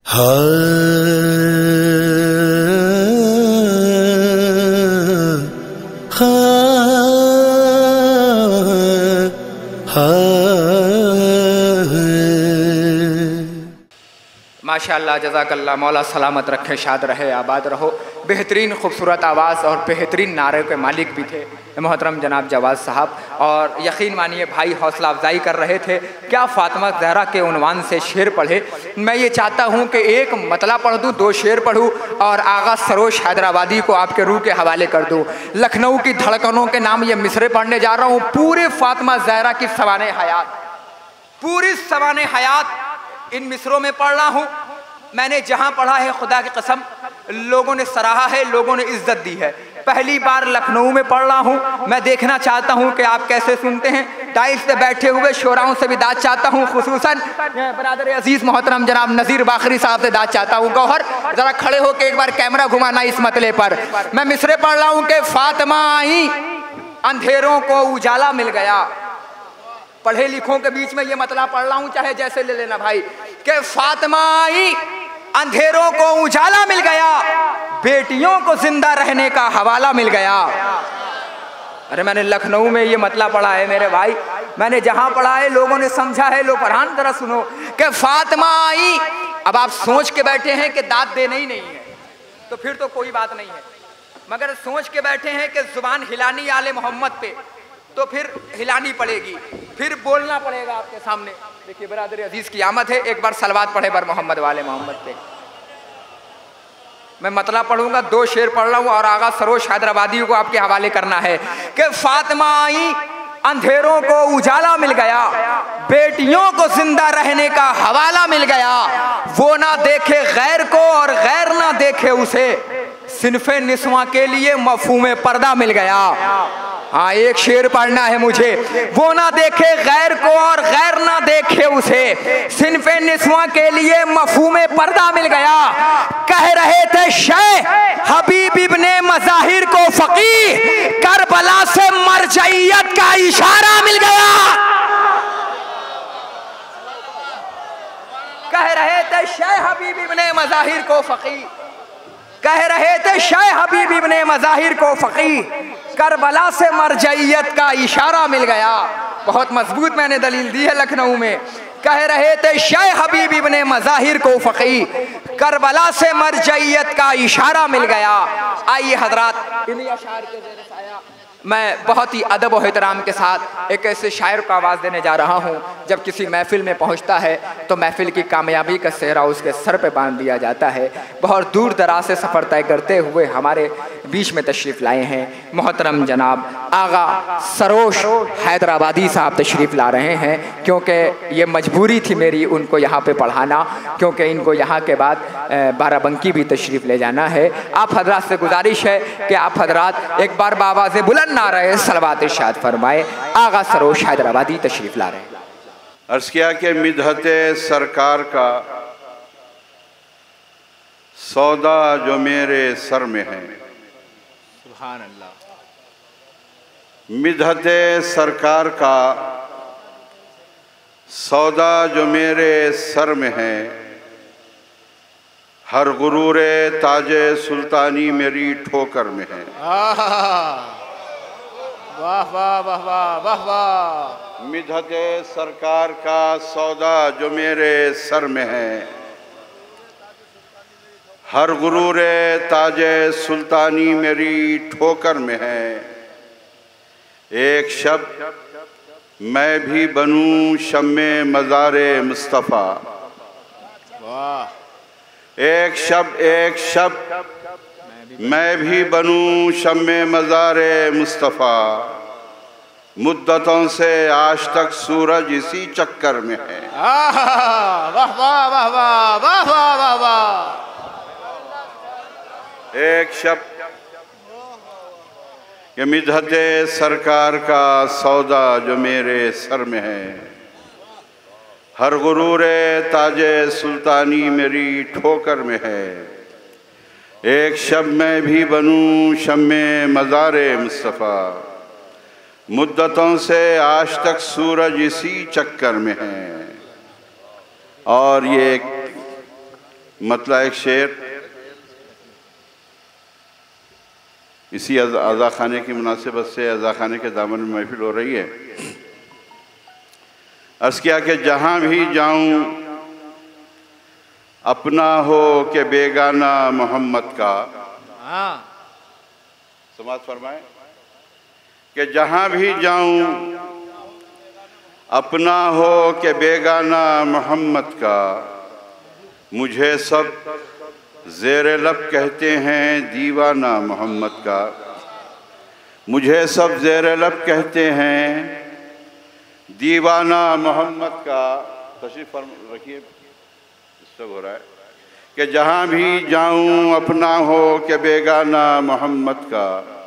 माशाअल्लाह, जज़ाकल्लाह, मौला सलामत रखे, शाद रहे, आबाद रहो। बेहतरीन खूबसूरत आवाज़ और बेहतरीन नारे के मालिक भी थे मोहतरम जनाब जवाद साहब। और यकीन मानिए भाई हौसला अफजाई कर रहे थे। क्या फ़ातिमा ज़हरा के उन्वान से शेर पढ़े। मैं ये चाहता हूँ कि एक मतला पढ़ दूँ, दो शेर पढ़ूँ और आगा सरोश हैदराबादी को आपके रूह के हवाले कर दूँ। लखनऊ की धड़कनों के नाम ये मिसरे पढ़ने जा रहा हूँ। पूरे फ़ातिमा ज़हरा की सवाने हयात, पूरी सवाने हयात इन मिसरों में पढ़ रहा हूँ। मैंने जहाँ पढ़ा है खुदा की कसम लोगों ने सराहा है, लोगों ने इज्जत दी है। पहली बार लखनऊ में पढ़ रहा हूँ। मैं देखना चाहता हूँ कि आप कैसे सुनते हैं। डाइस पे बैठे हुए शोराओं से भी दाद चाहता हूँ, खुसूसन बरादर अजीज मोहतरम जनाब नज़ीर बाखरी साहब से दाद चाहता हूँ। गौहर जरा खड़े होकर एक बार कैमरा घुमाना इस मतले पर। मैं मिसरे पढ़ रहा हूँ कि फातिमा आई अंधेरों को उजाला मिल गया। पढ़े लिखों के बीच में ये मतला पढ़ रहा हूँ, चाहे जैसे ले लेना भाई। कि फातिमा आई अंधेरों को उजाला मिल गया, बेटियों को जिंदा रहने का हवाला मिल गया। अरे मैंने लखनऊ में ये मतला पढ़ा है मेरे भाई, मैंने जहां पढ़ा है लोगों ने समझा है। लो फरहान जरा सुनो कि फातिमा आई। अब आप सोच के बैठे हैं कि दाद देना ही नहीं है तो फिर तो कोई बात नहीं है, मगर सोच के बैठे हैं कि जुबान हिलानी आले मोहम्मद पे तो फिर हिलानी पड़ेगी, फिर बोलना पड़ेगा आपके सामने। देखिए बरादर अजीज की आमद है, एक बार सलवात पढ़े बर मोहम्मद वाले मोहम्मद पे। मैं मतला पढ़ूंगा, दो शेर पढ़ रहा हूँ और आगा सरोश हैदराबादी को आपके हवाले करना है कि फातिमा आई अंधेरों को उजाला मिल गया, बेटियों को जिंदा रहने का हवाला मिल गया। वो ना देखे गैर को और गैर ना देखे उसे, सिनफे निस्वा के लिए मफहूम पर्दा मिल गया। हाँ, एक शेर पढ़ना है मुझे। वो ना देखे गैर को और गैर ना देखे उसे, सिनफे निस्वा के लिए मफहूम पर्दा मिल गया। कह रहे थे शेख हबीब इब्ने मज़ाहिर को फकीह, करबला से मरजइयत का इशारा मिल गया। कह रहे थे शेख हबीब इब्ने मज़ाहिर को फकीह, कह रहे थे शेख हबीब इब्ने मज़ाहिर को फकीह, करबला से मरजइयत का इशारा मिल गया। बहुत मजबूत मैंने दलील दी है लखनऊ में। कह रहे थे शेख हबीब इब्ने मज़ाहिर को फकीह, करबला से मरजइयत का इशारा मिल गया। आइए हजरात, इन्हीं अशार के ज़ेर साया मैं बहुत ही अदब और एहतराम के साथ एक ऐसे शायर को आवाज़ देने जा रहा हूँ। जब किसी महफिल में पहुँचता है तो महफिल की कामयाबी का सेहरा उसके सर पे बांध दिया जाता है। बहुत दूर दराज से सफ़र तय करते हुए हमारे बीच में तशरीफ़ लाए हैं मोहतरम जनाब आगा सरोश हैदराबादी साहब तशरीफ़ ला रहे हैं, क्योंकि ये मजबूरी थी मेरी उनको यहाँ पे पढ़ाना, क्योंकि इनको यहाँ के बाद बाराबंकी भी तशरीफ़ ले जाना है। आप हजरात से गुजारिश है कि आप हजरात एक बार बावाज़े बुलंद नारे सलवात इरशाद फरमाए। आगा सरोश हैदराबादी तशरीफ़ ला रहे हैं। अर्ज़ किया कि मिदहते सरकार का सौदा जो मेरे सर में है। सुभान अल्लाह। मिदहते सरकार का सौदा जो मेरे सर में है, हर गुरूरे ताजे सुल्तानी मेरी ठोकर में है। वाह वाह वाह वाह वाह वाह। मिदहते सरकार का सौदा जो मेरे सर में है, हर गुरूरे ताजे सुल्तानी मेरी ठोकर में है। एक शब मैं भी बनूं शम्मे मज़ारे मुस्तफ़ा, एक शब मैं भी बनूं शम्मे मज़ारे मुस्तफ़ा। मुद्दतों से आज तक सूरज इसी चक्कर में है। वाह वाह वाह वाह वाह वाह वाह। एक शब ये मिदहते सरकार का सौदा जो मेरे सर में है, हर गुरूरे ताजे सुल्तानी मेरी ठोकर में है। एक शब मैं भी बनूं शम्मे मज़ारे मुस्तफ़ा, मुद्दतों से आज तक सूरज इसी चक्कर में है। और ये मतला एक शेर इसी अज़ा खाने की मुनासिबत से अज़ा खाने के दामन में महफिल हो रही है। अर्ज़ किया कि जहाँ भी जाऊँ अपना हो के बेगाना मोहम्मद का। समात फरमाए कि जहाँ भी जाऊँ अपना हो के बेगाना मोहम्मद का, मुझे सब ज़ेरे लब कहते हैं दीवाना मोहम्मद का। मुझे सब ज़ेरे लब कहते हैं दीवाना मोहम्मद का। तशरीफ़ रखिए, डिस्टर्ब हो रहा है। कि जहाँ भी जाऊँ अपना हो के बेगाना मोहम्मद का,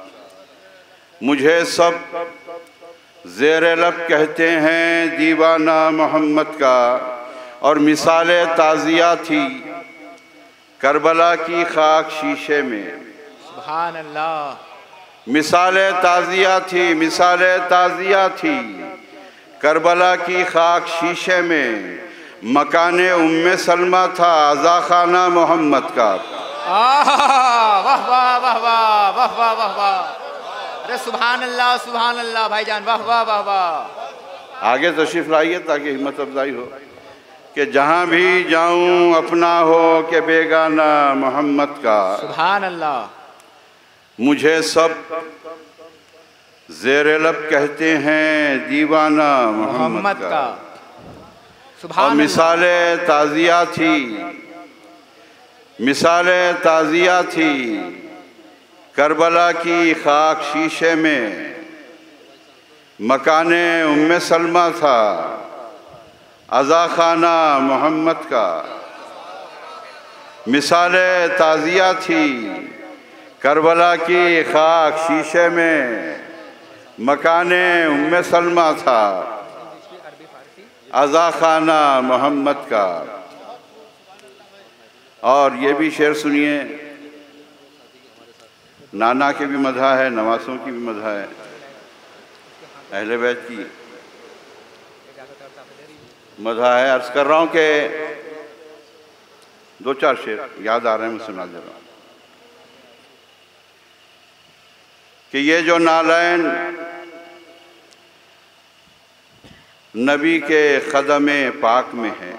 मुझे सब ज़ेरे लब कहते हैं दीवाना मोहम्मद का। और मिसाले ताज़िया थी करबला की खाक शीशे में। सुभान अल्लाह। मिसाले ताज़िया थी, मिसाले ताज़िया थी करबला की खाक शीशे में। मकाने उम्मे सलमा था अज़ा खाना मोहम्मद का। वाह वाह वाह वाह वाह वाह वाह वाह। अरे सुभान अल्लाह भाईजान, वाह वाह वाह वाह। आगे तशरीफ़ लाइए ताकि हिम्मत अफजाई हो। कि जहाँ भी जाऊँ अपना हो के बेगाना मोहम्मद का। सुभान अल्लाह। मुझे सब ज़ेरे लब कहते हैं दीवाना मोहम्मद का। सुभान और मिसाले ताज़िया थी, मिसाले ताज़िया थी करबला की खाक शीशे में। मकाने उम्मे सलमा था अज़ा खाना मोहम्मद का। मिसाले ताज़िया थी करबला की खाक शीशे में। मकाने उम्मे सलमा था अज़ा खाना मोहम्मद का। और ये भी शेर सुनिए, नाना की भी मदहा है, नवासों की भी मदहा है, अहले बैत की मदहा है। अर्ज़ कर रहा हूँ कि दो चार शेर याद आ रहे हैं, मैं सुना दे रहा हूँ कि ये जो नालैन नबी के क़दमे पाक में है,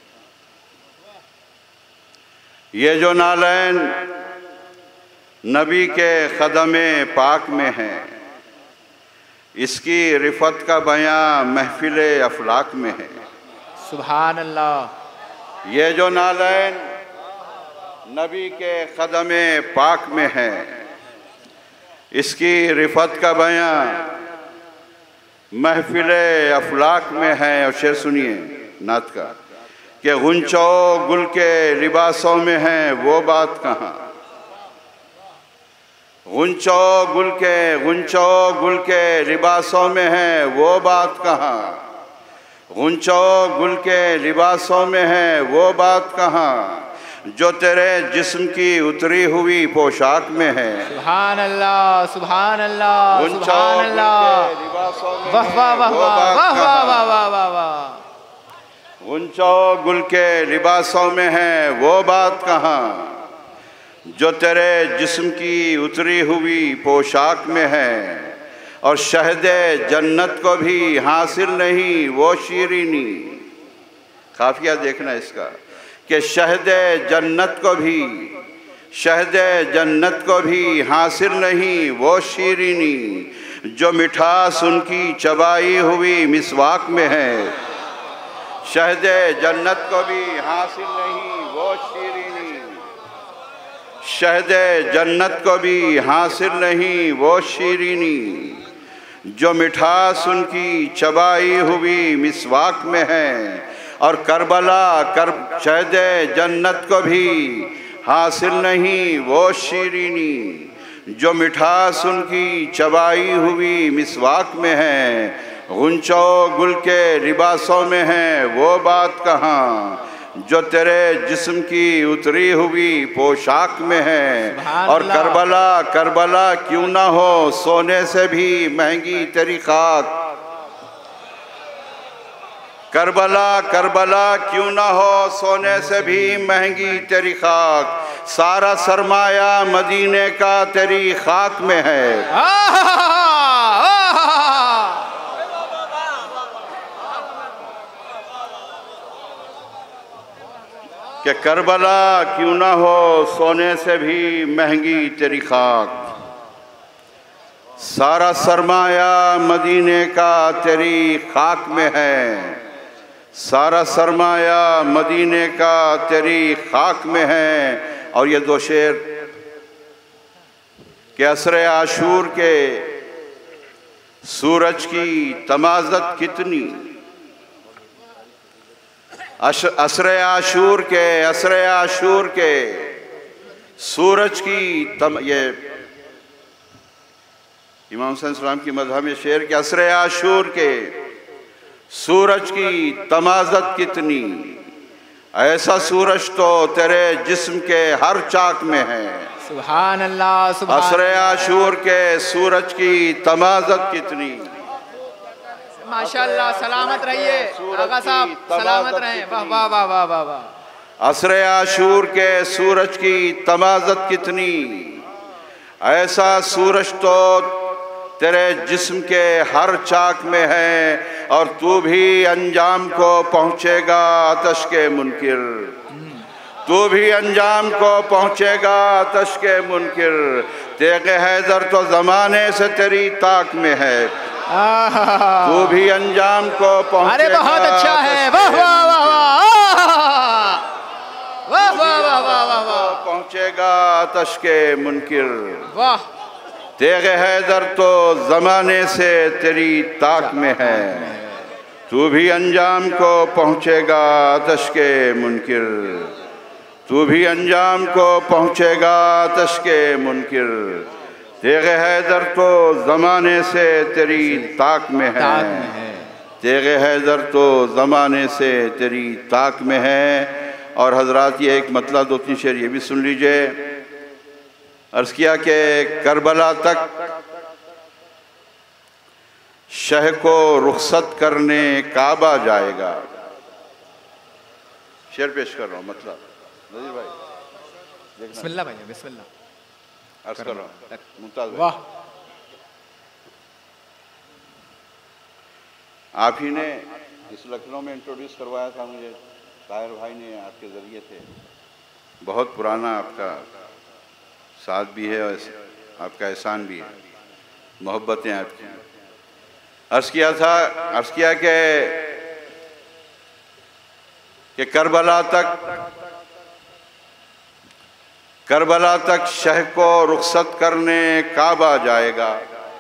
ये जो नालैन नबी के क़दमे पाक में है, इसकी रिफ़त का बयां महफिले अफलाक में है। सुभान अल्लाह। ये जो नालैन नबी के क़दमे पाक में है, इसकी रिफ़त का बयां महफिले अफलाक में है। और शेर सुनिए नात का कि गुंचो गुल के लिबासों में है वो बात कहाँ। गुंचो गुल के लिबासों में है वो बात कहाँ। गुंचो गुल के लिबासों में है वो बात कहाँ, जो तेरे जिस्म की उतरी हुई पोशाक में है। सुभान अल्लाह सुभान अल्लाह सुभान अल्लाह। वाह वाह वाह वाह वाह वाह वाह वाह वाह। गुंचो गुल के लिबासों में है वो बात कहाँ, जो तेरे जिस्म की उतरी हुई पोशाक में है। और शहदे जन्नत को भी हासिल नहीं वो शीरीनी। काफिया देखना इसका कि शहदे जन्नत को भी हासिल नहीं वो शीरीनी, जो मिठास उनकी चबाई हुई मिसवाक में है। शहदे जन्नत को भी हासिल नहीं वो शीरीनी, शहदे जन्नत को भी हासिल नहीं वो शीरीनी, जो मिठास उनकी चबाई हुई मिसवाक में है। और शहदे जन्नत को भी हासिल नहीं वो शीरीनी, जो मिठास उनकी चबाई हुई मिसवाक में है। गुंचो गुल के लिबासों में है वो बात कहाँ, जो तेरे जिस्म की उतरी हुई पोशाक में है। और करबला क्यों ना हो सोने से भी महंगी तेरी खाक। करबला करबला क्यों ना हो सोने से भी महंगी तेरी खाक, सारा सरमाया मदीने का तेरी खाक में है। कि करबला क्यों ना हो सोने से भी महंगी तेरी खाक, सारा सरमाया मदीने का तेरी खाक में है, सारा सरमाया मदीने का तेरी खाक में है। और ये दो शेर कि असरे आशूर के सूरज की तमाज़त कितनी, असरे आशूर के सूरज की ये इमाम हुसैन सलाम की मज़हब में शेर के असरे आशूर के सूरज की तमाज़त कितनी, ऐसा सूरज तो तेरे जिस्म के हर चाक में है। सुभान अल्लाह, सुभान असरे आशूर के सूरज की तमाज़त कितनी। माशाअल्लाह, सलामत रहिए आगा साहब, सलामत रहें। वाह वाह वाह वाह वाह वाह। असरे आशूर के सूरज की तमाज़त कितनी, ऐसा सूरज तो तेरे जिस्म के हर चाक में है, और तू भी अंजाम को पहुँचेगा आतश के मुनकिर, तू भी अंजाम को पहुँचेगा आतश के मुनकिर। तेग़े हैदर तो ज़माने से तेरी ताक में है, तू भी अंजाम को पहुँचेगा। अरे बहुत अच्छा है, वाह वाह वाह वाह वाह वाह वाह वाह वाह, पहुँचेगा आतश के मुनकिर। वाह, तेग़े हैदर तो ज़माने से तेरी ताक में है, तू भी अंजाम को पहुँचेगा आतश के मुनकिर, तू भी अंजाम को पहुँचेगा आतश के मुनकिर। तेग़े हैदर तो ज़माने से तेरी ताक में है, तेग़े हैदर तो ज़माने से तेरी ताक में है। और हज़रात ये एक मतला दो तीन शेर ये भी सुन लीजिए। अर्ज़ किया कि करबला तक शह को रुखसत करने काबा जाएगा। शेर पेश कर रहा हूँ, मतलब नज़ीर भाई बिस्मिल्लाह भाई, बिस्मिल्लाह। अर्ज़ कर रहा हूँ मुमताज़ भाई। वाह, आप ही ने इस लखनऊ में इंट्रोड्यूस करवाया था मुझे, ताहिर भाई ने आपके ज़रिए थे। बहुत पुराना आपका साथ भी है और आपका एहसान भी है, मोहब्बतें आपकी। अर्ज़ किया कि करबला तक शह को रुखसत करने काबा जाएगा।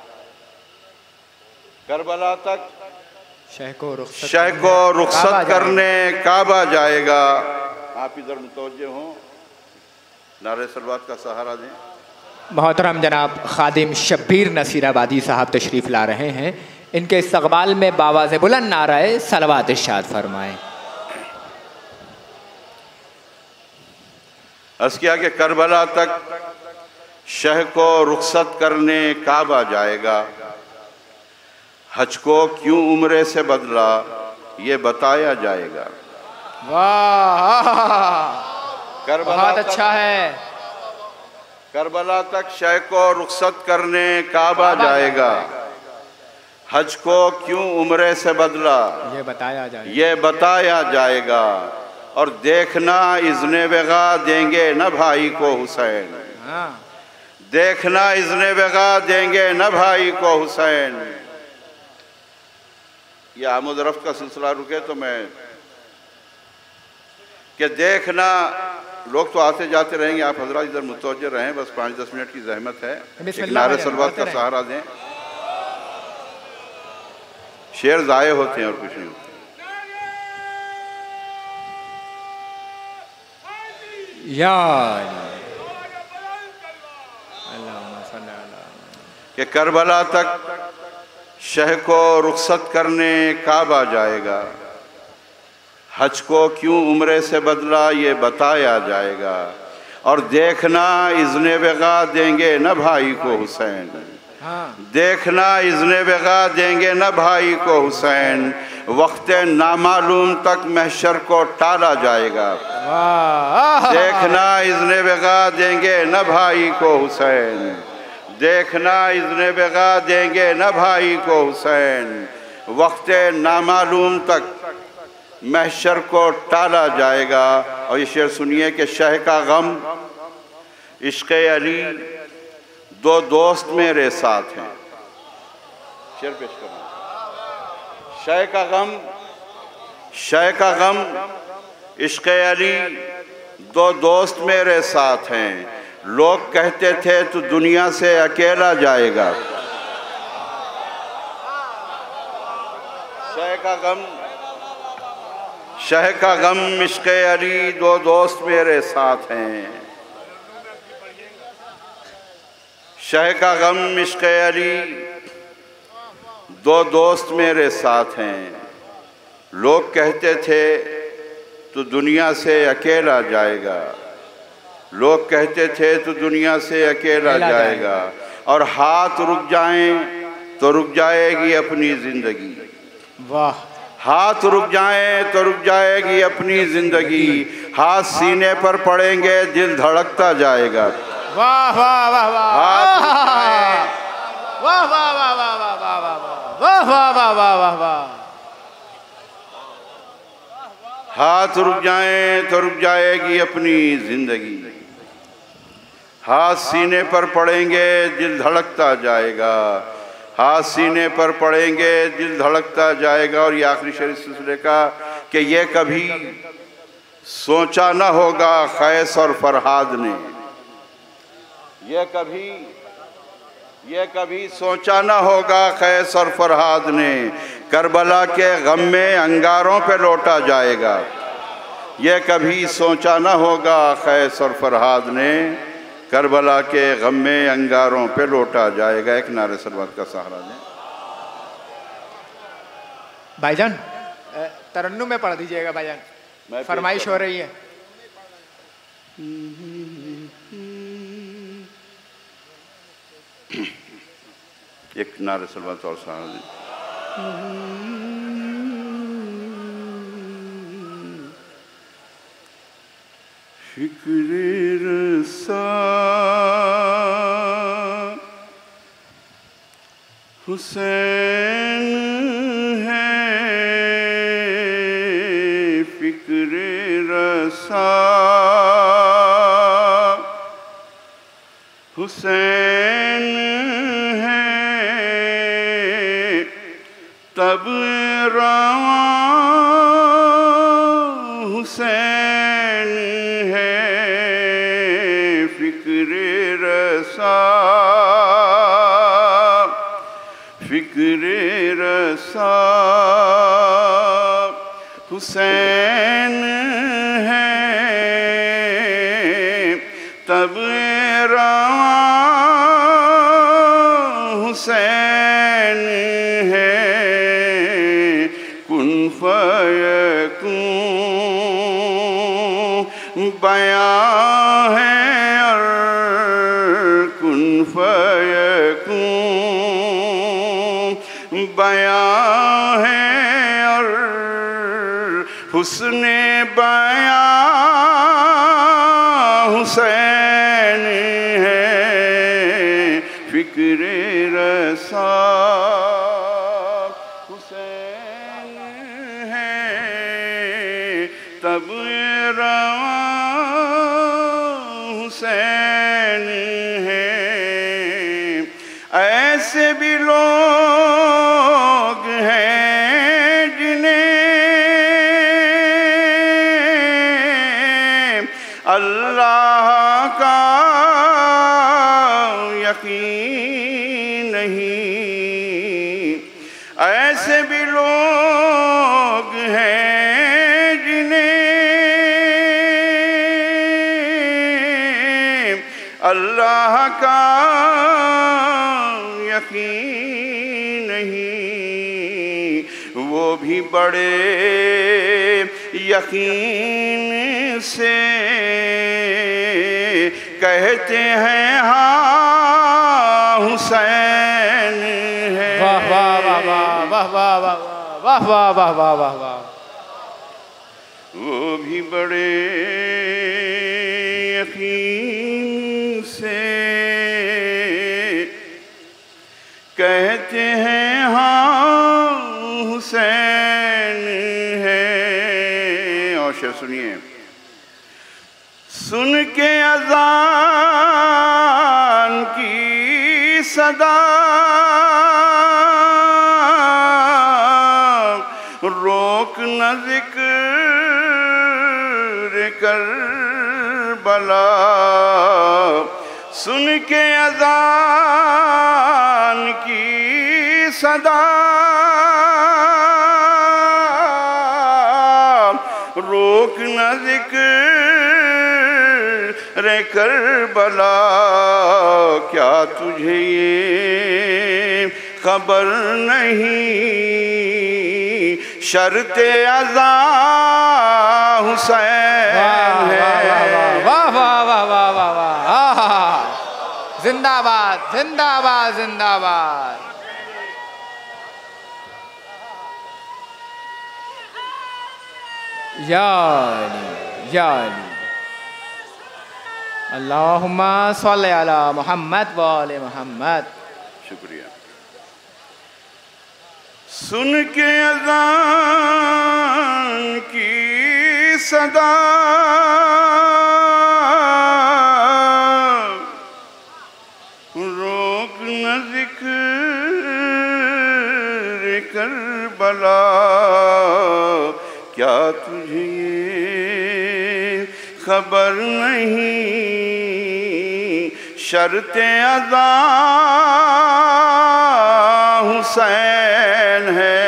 करबला तक शह को रुखसत करने काबा जाएगा। आप इधर मुतवज्जे हों, नारे सलवात का सहारा दें। मोहतरम जनाब खादिम शब्बीर नसीराबादी साहब तशरीफ़ ला रहे हैं। इनके इस्तक़बाल में बावाज़े बुलंद नाराए सलवात इरशाद फरमाएं। अर्ज़ किया कि करबला तक शह को रुखसत करने काबा जाएगा, हज को क्यों उम्रे से बदला ये बताया जाएगा। वाह, बहुत अच्छा है। करबला तक शह को रुखसत करने काबा जाएगा, हज को क्यों उम्रे से बदला ये बताया जाएगा। और देखना इज़्ने बेगा देंगे न भाई को हुसैन, देखना इज़्ने बेगा देंगे न भाई को हुसैन। ये आमद रफ्त का सिलसिला रुके तो मैं कि देखना, लोग तो आते जाते रहेंगे, आप हज़रात इधर मुतवज्जे रहें, बस 5-10 मिनट की जहमत है। एक नारे सलवात का सहारा दें। शेर ज़ाये होते हैं और कुछ नहीं होता। कि करबला तक शह को रुखसत करने काबा जाएगा, हज को क्यों उम्रे से बदला ये बताया जाएगा। और देखना इज़्ने बेगा देंगे न भाई को हुसैन, देखना इज़्ने बेगा देंगे न भाई को हुसैन, वक्त नामालूम तक महशर को टाला जाएगा। देखना इज़्ने बेगा देंगे न भाई को हुसैन, देखना इज़्ने बेगा देंगे न भाई को हुसैन, वक्त नामालूम तक महशर को टाला जाएगा। और ये शेर सुनिए कि शह का गम इश्क़ अली दो दोस्त मेरे साथ हैं। शेर पेश करना। शह का गम इश्क़ अली दो दोस्त मेरे साथ हैं, लोग कहते थे तू दुनिया से अकेला जाएगा। शह का गम इश्क़ अली दो दोस्त मेरे साथ हैं, शह का गम इश्क़ अली दो दोस्त मेरे साथ हैं, लोग कहते थे तू दुनिया से अकेला जाएगा, लोग कहते थे तू दुनिया से अकेला जाएगा। और हाथ रुक जाएं तो रुक जाएगी अपनी ज़िंदगी, वाह। हाथ रुक जाएं तो रुक जाएगी अपनी ज़िंदगी, हाथ सीने पर पड़ेंगे दिल धड़कता जाएगा। वाह वाह वाह वाह, हाथ रुक जाएं, वाह वाह वाह वाह वाह वाह वाह वाह वाह वाह वाह वाह। हाथ रुक जाएं तो रुक जाएगी अपनी ज़िंदगी, हाथ सीने पर पड़ेंगे दिल धड़कता जाएगा, हाथ सीने पर पड़ेंगे दिल धड़कता जाएगा। और ये आखिरी शेर इस सिलसिले का कि ये कभी सोचा न होगा खैस और फरहाद ने, ये कभी सोचा न होगा खैस और फरहाद ने, करबला के गम में अंगारों पे लौटा जाएगा। ये कभी सोचा न होगा खैस और फरहाद ने, करबला के गम में अंगारों पे लौटा जाएगा। एक नारे सलवात का सहारा लें। भाईजान तरन्नुम में पढ़ दीजिएगा भाईजान, फरमाइश हो रही है। एक नारे सलवात और सहारा लें। फिक्रे रसा हुसैन है, फिक्रे रसा हुसैन है, तब रवा हुसैन है, फिक्रे रसा, फिक्रे रसा हुसैन है, तब रवा हुसैन है, कुन फयकून बयां है और कुन फयकून बयां है और हुस्ने बयां हुसैन है, फिक्रे रसा हुसैन है, तब रवा हुसैन है। ऐसे भी लोग हैं जिन्हें अल्लाह का यकीन नहीं, ऐसे भी लोग हैं जिन्हें अल्लाह का यकीन नहीं, वो भी बड़े यकीन से कहते हैं हाँ हुसैन है। वाह वाह वाह वाह वाह वाह वाह वाह वाह वाह वाह वाह। वो भी बड़े यकीन से कहते हैं हाँ हुसैन है। और शेर सुनिए। सुन के अज़ान की सदा रोक न ज़िक्र करबला। सुन के अज़ान की सदा रोक न ज़िक्र करबला। क्या तुझे ये खबर नहीं शर्ते अज़ा हुसैन है। वाह वाह वाह वाह वाह वाह। जिंदाबाद जिंदाबाद जिंदाबाद। या अली या अली। अल्लाहुम्मा सल्ली अला मुहम्मद व आले मुहम्मद। शुक्रिया। सुन के अज़ान की सदा रोक न ज़िक्र करबला। क्या तुझे ये खबर नहीं शर्ते अज़ा हुसैन है।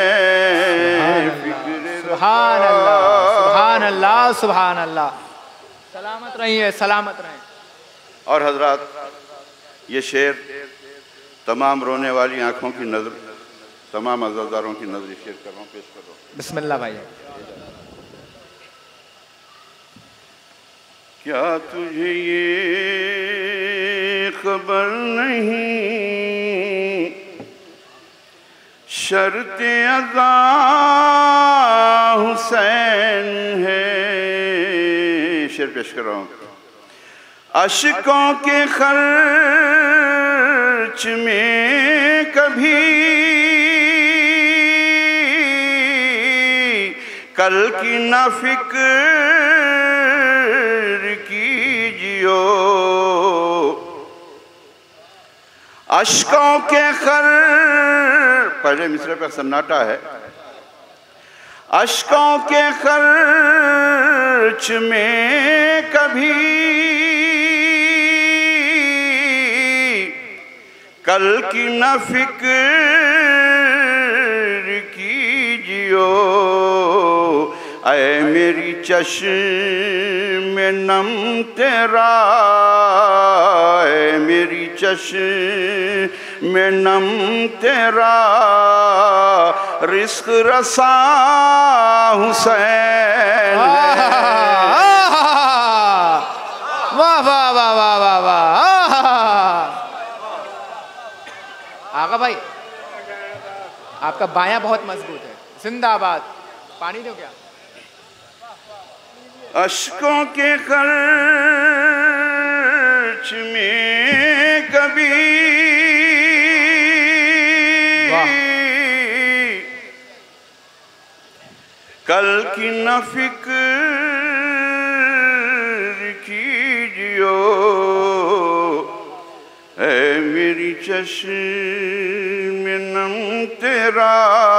सुभान अल्लाह सुभान अल्लाह सुभान अल्लाह। सलामत रहिए सलामत रहें। और हजरात, ये शेर तमाम रोने वाली आँखों की नज़र, तमाम अज़ादारों की नज़र शेर कर रहा हूँ, पेश कर रहा हूँ। बिस्मिल्लाह भाई। क्या तुझे ये खबर नहीं शर्ते अज़ा हुसैन है। शेर पेश कर रहा हूँ। अश्कों के खर्च में कभी कल की न फिक्र कीजियो। अश्कों के पहले मिसरे पर सन्नाटा है। अश्कों के खर्च में कभी कल की न फिक्र कीजियो। ऐ मेरी चश्म नम तेरा, ऐ मेरी चश्म नम तेरा रिस्क रसा हुसैन। वाह वाह वाह वाह वाह वाह। आगा भाई, आपका बायां बहुत मजबूत है। जिंदाबाद। पानी दो क्या? अश्कों के खर्च में कभी कल की न फिक्र कीजियो। ऐ मेरी चश्म नम तेरा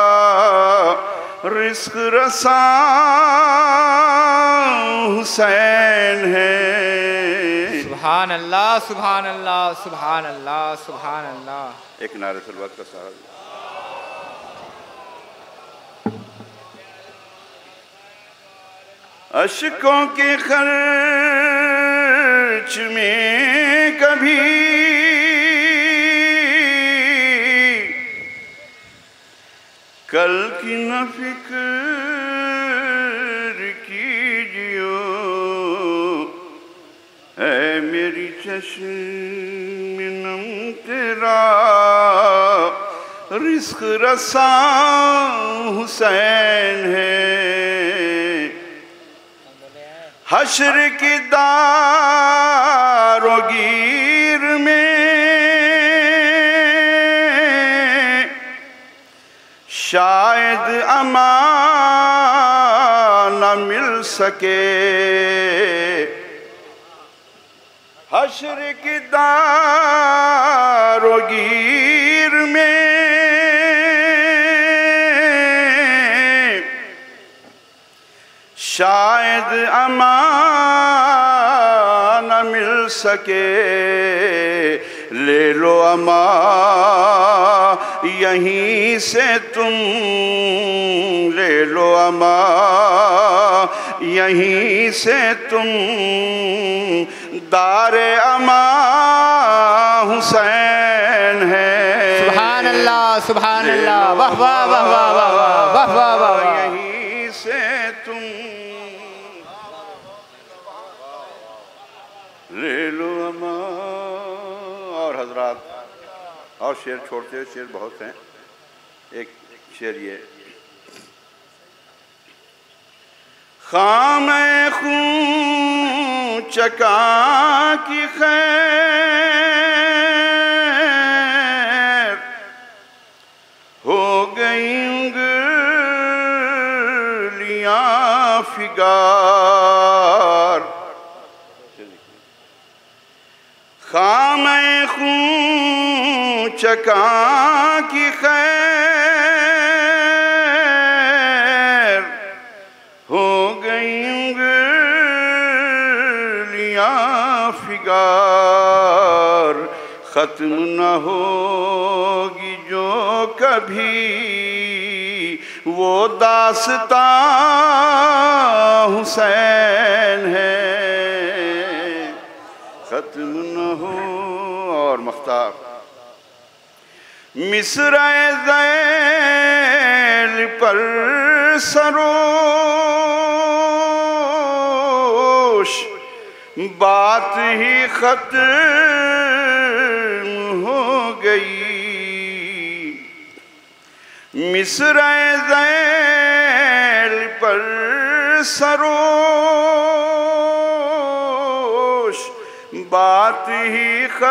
रिस्क रसा हुसैन है। सुभान अल्लाह सुभान अल्लाह सुभान अल्लाह सुभान अल्लाह। एक नारे सलवात का सहारा। अश्कों के खर्च में कभी कल की न फिक्र कीजियो। ऐ मेरी चश्म नम तेरा रिस्क रसा हुसैन है। हश्र की दारोगीर में शायद अमान न मिल सके। हश्र की दारोगीर में शायद अमान न मिल सके। ले लो अमा यहीं से तुम, ले लो अमा यहीं से तुम। दारे अमा हुसैन है। सुभान अल्लाह, सुभान अल्लाह, वाह वाह वाह वाह वाह वाह वाह वाह। यहीं से तुम ले लो अमा। और हजरात और शेर छोड़ते हुए शेर बहुत हैं। एक शेर ये, खामे खून चका की खैर हो गई उंगलियां फिगार। खामे खून चका की खैर हो गई उंगलियां फिगार। खत्म न होगी जो कभी वो दास्तां हुसैन है। खत्म न हो। और मख्तार मिस्र-ए ज़ैल पर सरोश बात ही खत्म हो गई। मिस्र-ए ज़ैल पर सरोश बात ही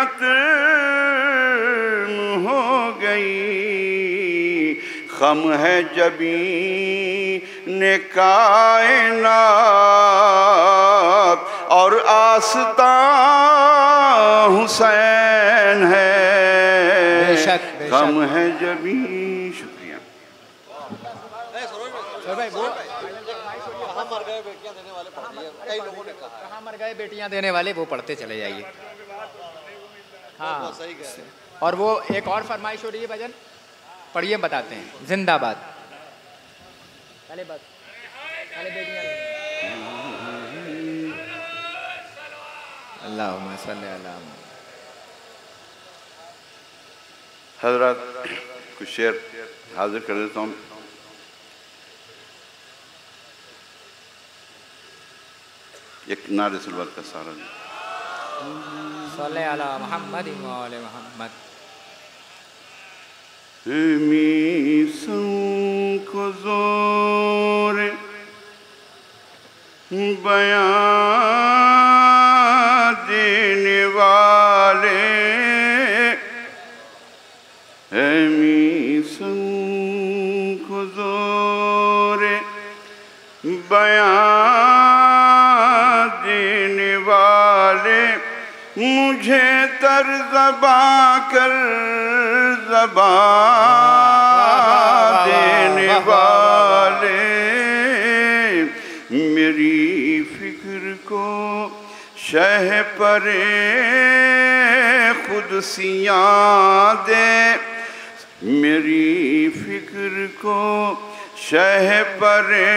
खत्म हो गई। खम है जबीन कायनात और आस्तां हुसैन है। बेशक, बेशक। खम है जबीन। शुक्रिया। कहाँ मर गए बेटियां देने वाले पढ़ लिए, कई लोगों ने कहा। कहाँ मर गए बेटियां देने वाले, वो पढ़ते चले जाइए। हाँ सही कह। और वो एक और फरमाइश हो रही है भजन, पढ़िए बताते हैं। जिंदाबाद। पहले बस पहले बेटियां अल्लाहुम्मा सल्ली अला हजरत कुछ शेर हाजिर कर देता हूँ। एक नारे सलवात का सारा सल्ले अला मुहम्मद व आले मुहम्मद। मीसों को जोर बयां देने वाले, मीसों को जोर बयां देने वाले, मुझे तर्ज़बा कर ज़बा देने वाले, मेरी फिक्र को शह परे खुदसियाँ दे, मेरी फिक्र को शह परे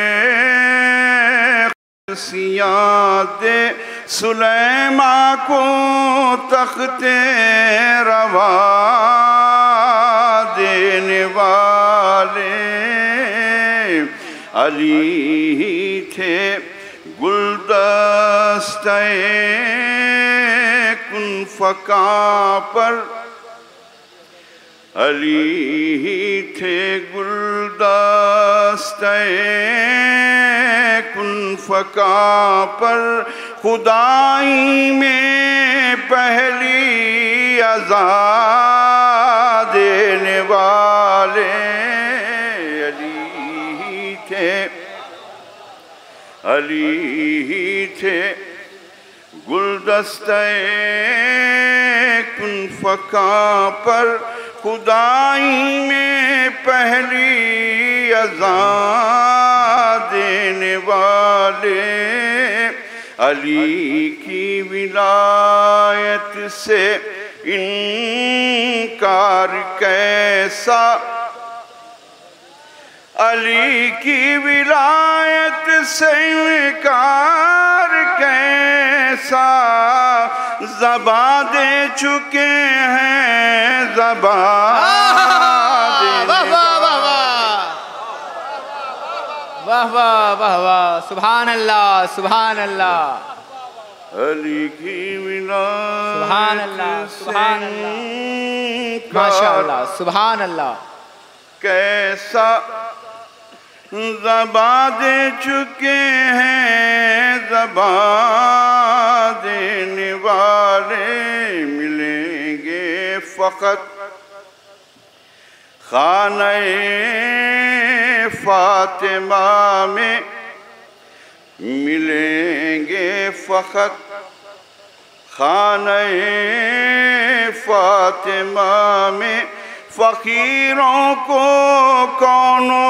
खुदसियाँ दे, सुलैमा को तख्ते रवा देने वाले, अली ही थे गुलदस्ते कुन फ़का पर अली ही थे गुलदस्ते कुन फ़का पर खुदाई में पहली अज़ा देने वाले अली ही थे गुलदस्ते कुन फ़का पर खुदाई में पहली अज़ा देने वाले अली की विलायत से इनकार कैसा अली की विलायत से इनकार कैसा ज़बा दे चुके हैं ज़बा वाह वाह वाह वाह सुभान अल्लाह सुभान अल्लाह अली की विलायत सुभान अल्लाह सुभान अल्लाह माशाअल्लाह सुभान अल्लाह कैसा ज़बा दे चुके हैं ज़बा देने वाले मिलेंगे फ़क़त खाने फ़ातिमा में मिलेंगे फ़क़त खाने फ़ातिमा में फ़कीरों को कौनो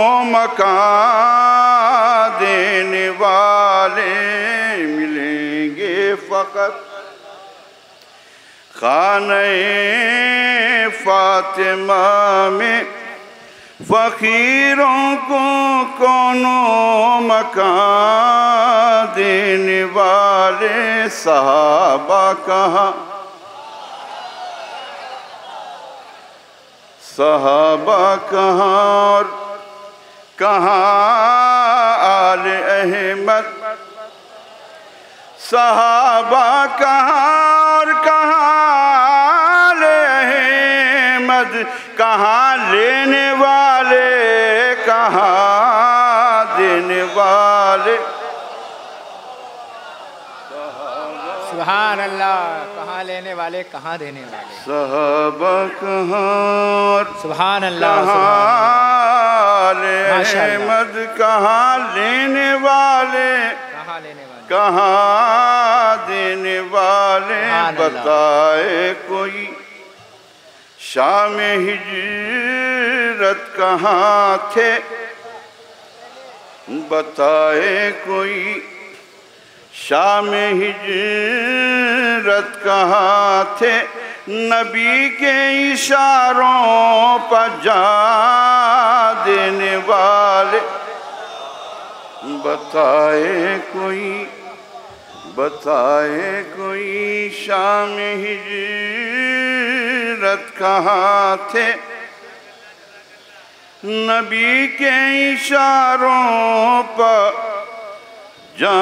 मकान देने वाले मिलेंगे फ़क़त खाने फ़ातिमा में फ़कीरों को कौनो मकान देने वाले सहाबा कहाँ सहाबा कहाँ और कहाँ आले अहमद सहाबा कहाँ और कहाँ आले अहमद कहाँ लेने वाले कहाँ देने वाले सुभान अल्लाह कहाँ लेने वाले कहाँ देने वाले सहाबा कहाँ सुभान अल्लाह अहमद कहाँ लेने वाले कहाँ लेने वाले कहाँ देने वाले बताए कोई शाम हिजरत कहाँ थे बताए कोई शाम हिजरत कहाँ थे नबी के इशारों पर जा देने वाले बताए कोई शाम हिजरत कहाँ थे नबी के इशारों पर जा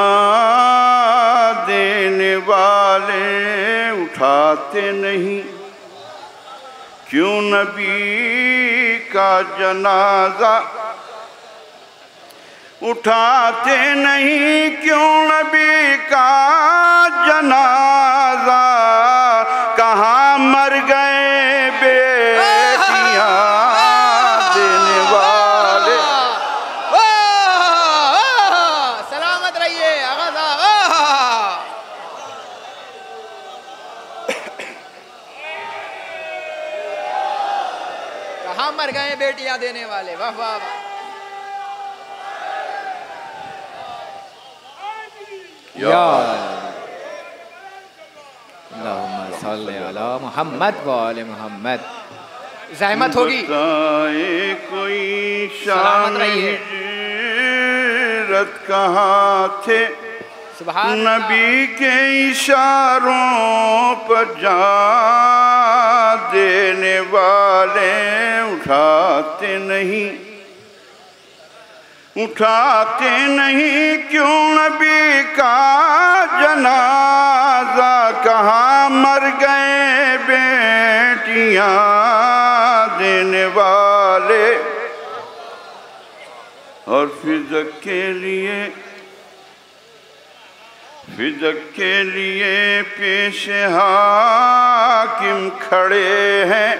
देने वाले उठाते नहीं क्यों नबी का जनाजा उठाते नहीं क्यों नबी का जनाजा कहाँ मर गए बेटियां देने वाले सलामत रहिए आगा साहब कहाँ मर गए बेटियां देने वाले वाह वाह मोहम्मद वाले मोहम्मद ज़हमत होगी कोई शाम हिजरत कहाँ थे नबी के इशारों पर जा देने वाले उठाते नहीं क्यों नबी का जनाजा कहाँ रोटियां देने वाले, और फिदक के लिए पेश हाकिम खड़े हैं,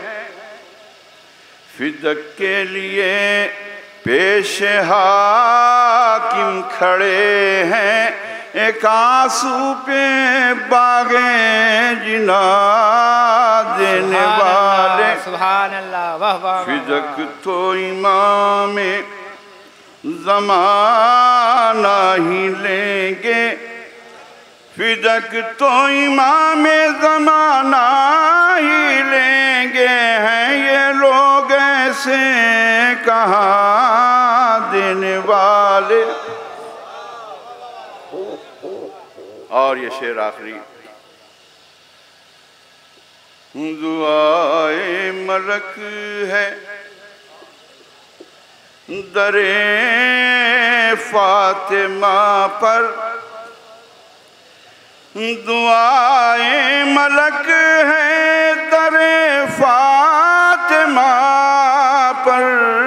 फिदक के लिए पेश हाकिम खड़े हैं, एक आंसू पे बागे जिना देने वाले। सुभान अल्लाह, वाह वाह। फिदक तो इमाम ज़माना ही लेंगे, फिदक तो इमाम ज़माना ही लेंगे, हैं ये लोग ऐसे कहाँ देने वाले। और ये शेर आखिरी, दुआए मलक है दरे फातिमा पर, दुआए मलक है दरे फातिमा पर,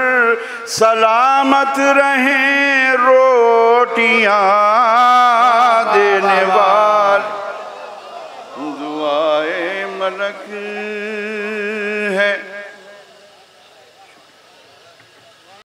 सलामत रहें रोटियां देने वाले। दुआए मलक है